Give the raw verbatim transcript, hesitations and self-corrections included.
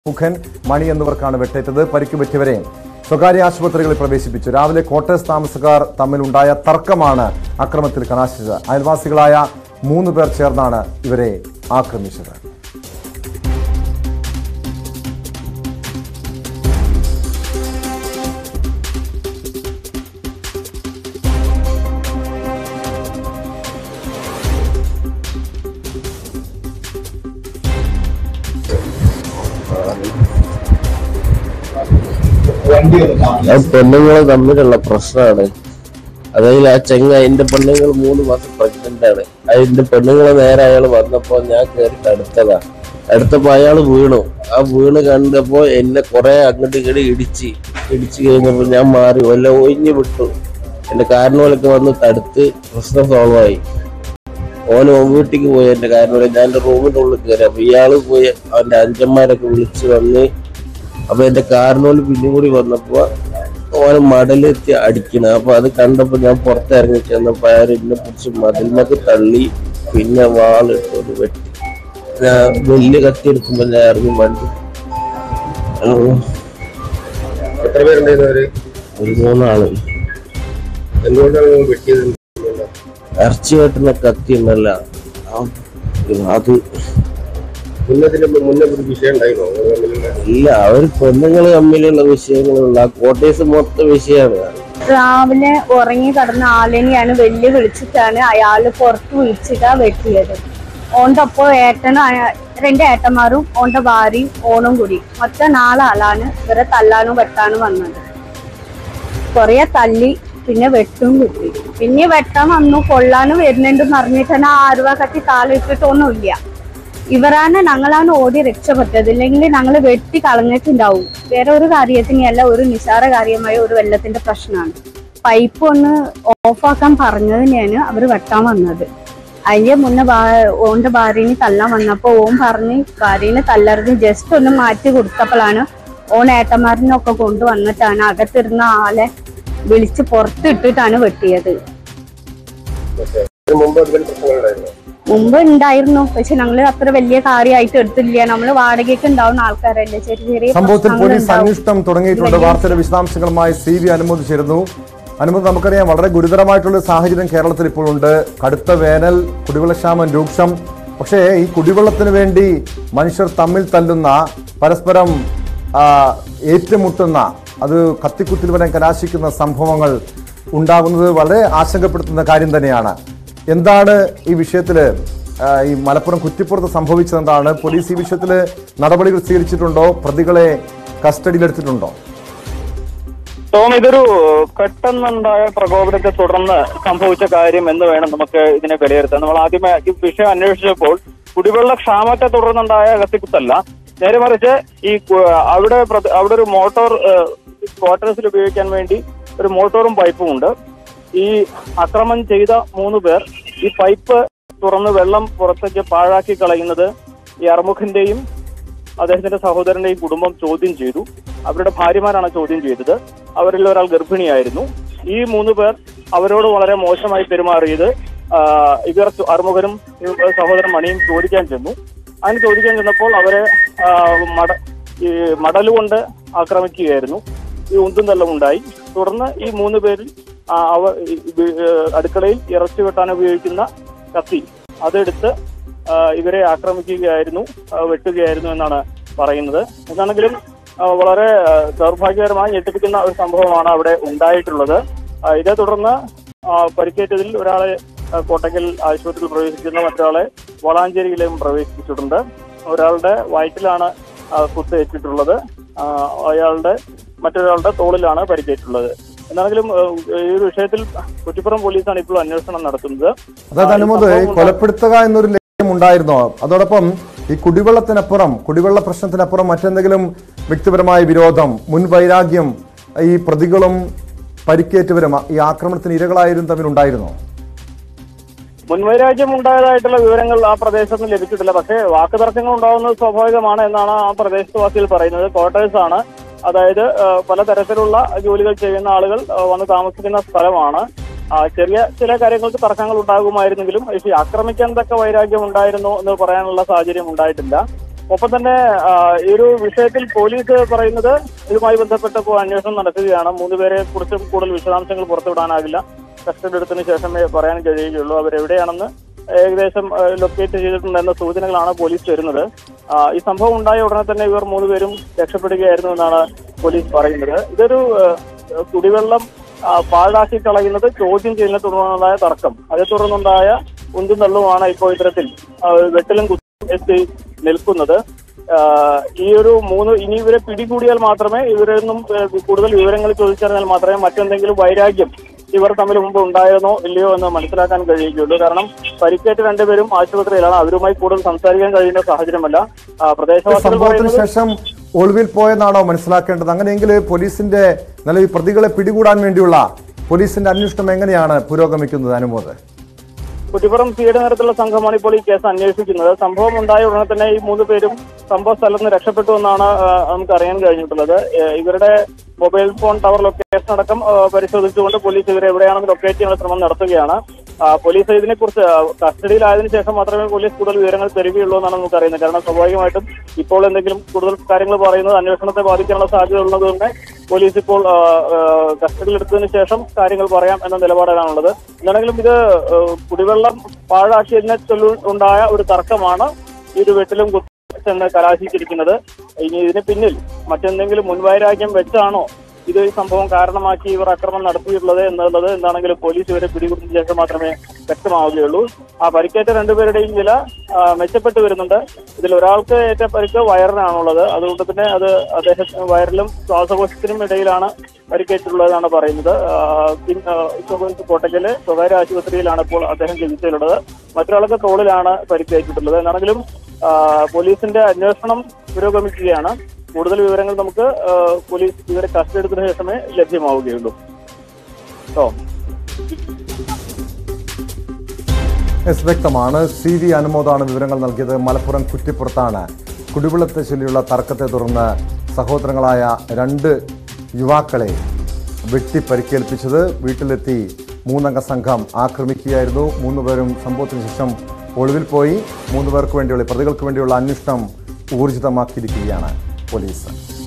മുഖൻ മണി എന്നിവർക്കാണ് വെട്ടേറ്റത്. പരിക്കുപറ്റിയവരെ സ്വകാര്യ ആശുപത്രികളിൽ പ്രവേശിപ്പിച്ചു. രാവിലെ ക്വാർട്ടേഴ്സ് താമസക്കാർ തമ്മിലുണ്ടായ തർക്കമാണ് അക്രമത്തിൽ കലാശിച്ചത്. അയൽവാസികളായ മൂന്ന് പേർ ചേർന്നാണ് ഇവരെ ആക്രമിച്ചത്. പെണ്ണുങ്ങൾ തമ്മിലുള്ള പ്രശ്നമാണ്. അതായത് ആ ചെങ്ങ എന്റെ പെണ്ണുങ്ങൾ മൂന്ന് മാസം പ്രഗ്നന്റ് ആണ്. അതിന്റെ പെണ്ണുങ്ങളെ നേരെ അയാൾ വന്നപ്പോ ഞാൻ കയറി തടുത്തതാ. അടുത്തപ്പോ അയാൾ വീണു. ആ വീണ് കണ്ടപ്പോ എന്നെ കുറെ അങ്ങോട്ട് ഇങ്ങോട്ട് ഇടിച്ച് ഇടിച്ചു കഴിഞ്ഞപ്പോ ഞാൻ മാറി വല്ല ഒഴിഞ്ഞു വിട്ടു. എന്റെ കാരണോലൊക്കെ വന്ന് തടുത്ത് പ്രശ്നം സോൾവ് ആയി. ഓന് വീട്ടിക്ക് പോയി. എന്റെ കാരണോലെ ഞാൻ എന്റെ റൂമിന്റെ ഉള്ളിൽ കയറി. അപ്പൊ ഇയാള് പോയി അവന്റെ അഞ്ചന്മാരൊക്കെ വിളിച്ച് വന്ന് അപ്പൊ എന്റെ കാറിനോട് പിന്നും കൂടി വന്നപ്പോ ഓന് മടലെത്തി അടിക്കണം. അപ്പൊ അത് കണ്ടപ്പോ ഞാൻ പുറത്തിറങ്ങി ചെന്നപ്പോ അയാൾ എന്നെ പിടിച്ച് മതിലിനൊക്കെ തള്ളി പിന്നെ വാളിട്ടോട് വെട്ടി. ഞാൻ വലിയ കത്തി എടുക്കുമ്പോ ഞാൻ ഇറങ്ങി വണ്ടി. എത്ര പേരുണ്ടായിരുന്നവര്? ഒരു മൂന്നാള്. എന്തുകൊണ്ടാണ് വെട്ടിയത്? ഇറച്ചി വെട്ടുന്ന കത്തി ഉണ്ടല്ല അത്. മുന്നതിന് മുന്നേ ഒരു വിഷയം ഉണ്ടായിരുന്നോ? ഇല്ല, അവർ പെണ്ണുങ്ങൾ തമ്മിലുള്ള വിഷയങ്ങളുള്ള കോട്ടേഴ്സ് മൊത്തം വിഷയമാണ്. രാവിലെ ഉറങ്ങി കിടന്ന ആളിനെയാണ് വെല്ലു വിളിച്ചിട്ടാണ് അയാള് പുറത്ത് വിളിച്ചിട്ടാ വെട്ടിയത്. ഓന്റെ ഒപ്പം ഏട്ടനും രണ്ട് ഏട്ടന്മാരും ഓന്റെ ഭാര്യയും ഓണും കൂടി മൊത്തം നാലാളാണ് ഇവരെ തല്ലാനും വെട്ടാനും വന്നത്. കൊറേ തല്ലി പിന്നെ വെട്ടും കിട്ടി. പിന്നെ വെട്ടാൻ വന്നു കൊള്ളാനും വരുന്നുണ്ടെന്ന് അറിഞ്ഞിട്ട് തന്നെ ആരുവ കത്തി കാലിട്ടിട്ടൊന്നുമില്ല. ഇവരാണ് ഞങ്ങളാണ് ഓടി രക്ഷപ്പെട്ടത്. ഇല്ലെങ്കിൽ ഞങ്ങൾ വെട്ടി കളഞ്ഞിട്ടുണ്ടാവും. വേറെ ഒരു കാര്യത്തിനല്ല, ഒരു നിസാര കാര്യമായ ഒരു വെള്ളത്തിന്റെ പ്രശ്നമാണ്. പൈപ്പ് ഒന്ന് ഓഫാക്കാൻ പറഞ്ഞതിനെയാണ് അവർ വെട്ടാൻ വന്നത്. അതിന്റെ മുന്നേ ഓന്റെ ഭാര്യനെ തല്ലാൻ വന്നപ്പോ ഓൻ പറഞ്ഞ് ഭാര്യനെ തല്ലറിഞ്ഞ് ജസ്റ്റ് ഒന്ന് മാറ്റി കൊടുത്തപ്പോഴാണ് ഓൻ ഏട്ടന്മാരിനൊക്കെ കൊണ്ടുവന്നിട്ടാണ് അകത്തിരുന്ന ആളെ വിളിച്ച് പുറത്തിട്ടിട്ടാണ് വെട്ടിയത്. മുമ്പ് ഉണ്ടായിരുന്നു, പക്ഷെ ഞങ്ങള് അത്ര വലിയ കാര്യമായിട്ട് എടുത്തില്ല. നമ്മള് വാടകയ്ക്ക് ഉണ്ടാവുന്ന ആൾക്കാരല്ലേ, ചെറിയ ചെറിയ സംഭവത്തിൽ പോലീസ് അന്വേഷണം തുടങ്ങിയിട്ടുണ്ട്. വാർത്തയുടെ വിശദാംശങ്ങളുമായി സി വി അനുമതി ചേരുന്നു. അനുമതി, നമുക്കറിയാം വളരെ ഗുരുതരമായിട്ടുള്ള സാഹചര്യം കേരളത്തിൽ ഇപ്പോഴുണ്ട്. കടുത്ത വേനൽ, കുടിവെള്ളക്ഷാമം രൂക്ഷം. പക്ഷേ ഈ കുടിവെള്ളത്തിന് വേണ്ടി മനുഷ്യർ തമ്മിൽ തല്ലുന്ന, പരസ്പരം ഏറ്റുമുട്ടുന്ന, അത് കത്തിക്കുത്തിൽ വരെ കലാശിക്കുന്ന സംഭവങ്ങൾ ഉണ്ടാകുന്നത് വളരെ ആശങ്കപ്പെടുത്തുന്ന കാര്യം തന്നെയാണ്. എന്താണ് ഈ വിഷയത്തില് ഈ മലപ്പുറം കുറ്റിപ്പുറത്ത് സംഭവിച്ചത്? എന്താണ് പോലീസ് ഈ വിഷയത്തില് നടപടികൾ സ്വീകരിച്ചിട്ടുണ്ടോ? പ്രതികളെ കസ്റ്റഡിയിലെടുത്തിട്ടുണ്ടോ? ടോം, ഇതൊരു പെട്ടെന്നുണ്ടായ പ്രകോപനത്തെ തുടർന്ന് സംഭവിച്ച കാര്യം എന്ന് വേണം നമുക്ക് ഇതിനെ വിലയിരുത്താൻ. നമ്മൾ ആദ്യമേ ഈ വിഷയം അന്വേഷിച്ചപ്പോൾ കുടിവെള്ള ക്ഷാമത്തെ തുടർന്നുണ്ടായ കത്തിക്കുത്തല്ല, നേരെ മറിച്ച് ഈ അവിടെ അവിടെ ഒരു മോട്ടോർ ക്വാർട്ടേഴ്സിൽ ഉപയോഗിക്കാൻ വേണ്ടി ഒരു മോട്ടോറും പൈപ്പും ഉണ്ട്. ഈ അക്രമം ചെയ്ത മൂന്ന് പേർ ഈ പൈപ്പ് തുറന്ന് വെള്ളം പുറത്തേക്ക് പാഴാക്കി കളയുന്നത് ഈ അറുമുഖന്റെയും അദ്ദേഹത്തിന്റെ സഹോദരന്റെയും കുടുംബം ചോദ്യം ചെയ്തു. അവരുടെ ഭാര്യമാരാണ് ചോദ്യം ചെയ്തത്. അവരിൽ ഒരാൾ ഗർഭിണിയായിരുന്നു. ഈ മൂന്ന് പേർ അവരോട് വളരെ മോശമായി പെരുമാറിയത് ഇവർ അറുമുഖനും സഹോദരൻ മണിയും ചോദിക്കാൻ ചെന്നു. അതിന് ചോദിക്കാൻ ചെന്നപ്പോൾ അവരെ മട ഈ മടലുകൊണ്ട് ആക്രമിക്കുകയായിരുന്നു. ഈ ഉന്തും തള്ളും ഉണ്ടായി. തുടർന്ന് ഈ മൂന്ന് പേരിൽ അവ അടുക്കളയിൽ ഇറച്ചി വെട്ടാൻ ഉപയോഗിക്കുന്ന കത്തി അതെടുത്ത് ഇവരെ ആക്രമിക്കുകയായിരുന്നു, വെട്ടുകയായിരുന്നു എന്നാണ് പറയുന്നത്. എന്താണെങ്കിലും വളരെ ദൗർഭാഗ്യകരമായി ഞെട്ടിപ്പിക്കുന്ന ഒരു സംഭവമാണ് അവിടെ ഉണ്ടായിട്ടുള്ളത്. ഇതേ തുടർന്ന് പരിക്കേറ്റതിൽ ഒരാളെ കോട്ടക്കൽ ആശുപത്രിയിൽ പ്രവേശിക്കുന്ന, മറ്റൊരാളെ വളാഞ്ചേരിയിലും പ്രവേശിപ്പിച്ചിട്ടുണ്ട്. ഒരാളുടെ വയറ്റിലാണ് കുത്തേറ്റിട്ടുള്ളത്. അയാളുടെ മറ്റൊരാളുടെ തോളിലാണ് പരിക്കേറ്റുള്ളത്. എന്നാണെങ്കിലും ഈ വിഷയത്തിൽ കുറ്റിപ്പുറം പോലീസാണ് ഇപ്പോൾ അന്വേഷണം നടത്തുന്നത്. അതായത് അനുമതി, കൊലപ്പെടുത്തുക എന്നൊരു ലക്ഷ്യം ഉണ്ടായിരുന്നോ? അതോടൊപ്പം ഈ കുടിവെള്ളത്തിനപ്പുറം, കുടിവെള്ള പ്രശ്നത്തിനപ്പുറം മറ്റെന്തെങ്കിലും വ്യക്തിപരമായ വിരോധം, മുൻവൈരാഗ്യം ഈ പ്രതികളും പരിക്കേറ്റവരും ഈ ആക്രമണത്തിന് ഇരകളായവരും തമ്മിൽ ഉണ്ടായിരുന്നോ? മുൻവൈരാഗ്യം ഉണ്ടായതായിട്ടുള്ള വിവരങ്ങൾ ആ പ്രദേശത്ത് ലഭിച്ചിട്ടില്ല. പക്ഷേ വാക്കുതർക്കങ്ങൾ ഉണ്ടാകുന്നത് സ്വാഭാവികമാണ് എന്നാണ് ആ പ്രദേശവാസികൾ പറയുന്നത്. ക്വാർട്ടേഴ്സ് ആണ്, അതായത് പലതരത്തിലുള്ള ജോലികൾ ചെയ്യുന്ന ആളുകൾ വന്ന് താമസിക്കുന്ന സ്ഥലമാണ്. ചെറിയ ചില കാര്യങ്ങൾക്ക് തർക്കങ്ങൾ ഉണ്ടാകുമായിരുന്നെങ്കിലും ആക്രമിക്കാൻ തക്ക വൈരാഗ്യം ഉണ്ടായിരുന്നു എന്ന് പറയാനുള്ള സാഹചര്യം ഉണ്ടായിട്ടില്ല. ഒപ്പം തന്നെ ഈ ഒരു വിഷയത്തിൽ പോലീസ് പറയുന്നത് ഇതുമായി ബന്ധപ്പെട്ടപ്പോൾ അന്വേഷണം നടക്കുകയാണ്. മൂന്നുപേരെ കുറിച്ചും കൂടുതൽ വിശദാംശങ്ങൾ പുറത്തുവിടാനാകില്ല. കസ്റ്റഡി എടുത്തതിന് ശേഷമേ പറയാൻ കഴിയുകയുള്ളൂ. അവരെവിടെയാണെന്ന് ഏകദേശം ലൊക്കേറ്റ് ചെയ്തിട്ടുണ്ടെന്ന സൂചനകളാണ് പോലീസ് തരുന്നത്. ഈ സംഭവം ഉണ്ടായ ഉടനെ തന്നെ ഇവർ മൂന്നുപേരും രക്ഷപ്പെടുകയായിരുന്നു എന്നാണ് പോലീസ് പറയുന്നത്. ഇതൊരു കുടിവെള്ളം പാഴാക്കി കളയുന്നത് ചോദ്യം ചെയ്യുന്നതിനെ തുടർന്നുണ്ടായ തർക്കം, അതേ തുടർന്നുണ്ടായ ഉന്തും തള്ളുമാണ് ഇപ്പോൾ ഇത്തരത്തിൽ വെട്ടലും കുത്തും എത്തി നിൽക്കുന്നത്. ഈ ഒരു മൂന്ന് ഇനി ഇവരെ പിടികൂടിയാൽ മാത്രമേ ഇവരിൽ നിന്നും കൂടുതൽ വിവരങ്ങൾ ചോദിച്ചറിഞ്ഞാൽ മാത്രമേ മറ്റെന്തെങ്കിലും വൈരാഗ്യം ഇവർ തമ്മിൽ മുമ്പ് ഉണ്ടായിരുന്നോ ഇല്ലയോ എന്ന് മനസ്സിലാക്കാൻ കഴിയുകയുള്ളൂ. കാരണം പരിക്കേറ്റ് രണ്ടുപേരും ആശുപത്രിയിലാണ്. അവരുമായി കൂടുതൽ സംസാരിക്കാൻ കഴിയുന്ന സാഹചര്യമല്ല. സംഭവത്തിന് ശേഷം ഒളിവിൽ പോയെന്നാണോ മനസ്സിലാക്കേണ്ടത്? അങ്ങനെയെങ്കിൽ പോലീസിന്റെ നിലവിൽ പ്രതികളെ പിടികൂടാൻ വേണ്ടിയുള്ള പോലീസിന്റെ അന്വേഷണം എങ്ങനെയാണ് പുരോഗമിക്കുന്നത്? അനുമോദ്, കുറ്റിപ്പുറം സിയുടെ നേതൃത്വത്തിലുള്ള സംഘമാണ് ഇപ്പോൾ ഈ കേസ് അന്വേഷിക്കുന്നത്. സംഭവം ഉണ്ടായ ഉടനെ തന്നെ ഈ മൂന്ന് പേരും സംഭവ സ്ഥലത്ത് നിന്ന് രക്ഷപ്പെട്ടു എന്നാണ് നമുക്ക് അറിയാൻ കഴിഞ്ഞിട്ടുള്ളത്. ഇവരുടെ മൊബൈൽ ഫോൺ ടവർ ലൊക്കേഷൻ അടക്കം പരിശോധിച്ചുകൊണ്ട് പോലീസ് ഇവരെ എവിടെയാണെന്ന് ലൊക്കേറ്റ് ചെയ്യാനുള്ള ശ്രമം നടത്തുകയാണ്. പോലീസ് ഇതിനെക്കുറിച്ച് കസ്റ്റഡിയിലായതിനു ശേഷം മാത്രമേ പോലീസ് കൂടുതൽ വിവരങ്ങൾ തരികയുള്ളൂ എന്നാണ് നമുക്ക് അറിയുന്നത്. കാരണം സ്വാഭാവികമായിട്ടും ഇപ്പോൾ എന്തെങ്കിലും കൂടുതൽ കാര്യങ്ങൾ പറയുന്നത് അന്വേഷണത്തെ ബാധിക്കാനുള്ള സാധ്യത ഉള്ളതുകൊണ്ട് പോലീസ് ഇപ്പോൾ കസ്റ്റഡിയിലെടുത്തതിന് ശേഷം കാര്യങ്ങൾ പറയാം എന്ന നിലപാടിലാണുള്ളത്. എന്താണെങ്കിലും ഇത് കുടിവെള്ളം പാഴാക്കിയതിനെ ചൊല്ലി ഉണ്ടായ ഒരു തർക്കമാണ് ഈ ഒരു വെട്ടിലും കുത്തും എന്ന് കലാശിച്ചിരിക്കുന്നത്. ഇനി ഇതിന് പിന്നിൽ മറ്റെന്തെങ്കിലും മുൻവൈരാഗ്യം വെച്ചാണോ ഇത് ഈ സംഭവം കാരണമാക്കി ഇവർ അക്രമം നടത്തിയിട്ടുള്ളത് എന്നുള്ളത് എന്താണെങ്കിലും പോലീസ് ഇവരെ പിടികൂടിയതിനു ശേഷം മാത്രമേ വ്യക്തമാവുകയുള്ളൂ. ആ പരിക്കേറ്റ രണ്ടുപേരുടെയും നില മെച്ചപ്പെട്ടു വരുന്നുണ്ട്. ഇതിൽ ഒരാൾക്ക് ഏറ്റ പരിക്ക് വയറിനാണുള്ളത്. അതുകൊണ്ട് തന്നെ അത് അദ്ദേഹത്തിന് വയറിലും ശ്വാസകോശത്തിനും ഇടയിലാണ് പരിക്കേറ്റുള്ളതെന്നാണ് പറയുന്നത്. കോട്ടയ്ക്കല് സ്വകാര്യ ആശുപത്രിയിലാണ് ഇപ്പോൾ അദ്ദേഹം ചികിത്സയിലുള്ളത്. മറ്റൊരാൾക്ക് തോളിലാണ് പരിക്കേറ്റിട്ടുള്ളത്. എന്നാണെങ്കിലും പോലീസിന്റെ അന്വേഷണം പുരോഗമിക്കുകയാണ്. കൂടുതൽ വിവരങ്ങൾ നമുക്ക് പോലീസ് ഇവരെ കസ്റ്റഡി എടുത്തതിനു ശേഷമേ ലഭ്യമാവുകയുള്ളൂ. എസ് വ്യക്തമാണ്. സി വി അനുമോദാണ് വിവരങ്ങൾ നൽകിയത്. മലപ്പുറം കുറ്റിപ്പുറത്താണ് കുടിവെള്ളത്തെ ചൊല്ലിയുള്ള തർക്കത്തെ തുടർന്ന് സഹോദരങ്ങളായ രണ്ട് യുവാക്കളെ വെട്ടി പരിക്കേൽപ്പിച്ചത്. വീട്ടിലെത്തി മൂന്നംഗ സംഘം ആക്രമിക്കുകയായിരുന്നു. മൂന്നുപേരും സംഭവത്തിന് ശേഷം ഒളിവിൽ പോയി. മൂന്ന് പേർക്ക് വേണ്ടിയുള്ള പ്രതികൾക്ക് വേണ്ടിയുള്ള അന്വേഷണം ഊർജിതമാക്കിയിരിക്കുകയാണ് പോലീസ്.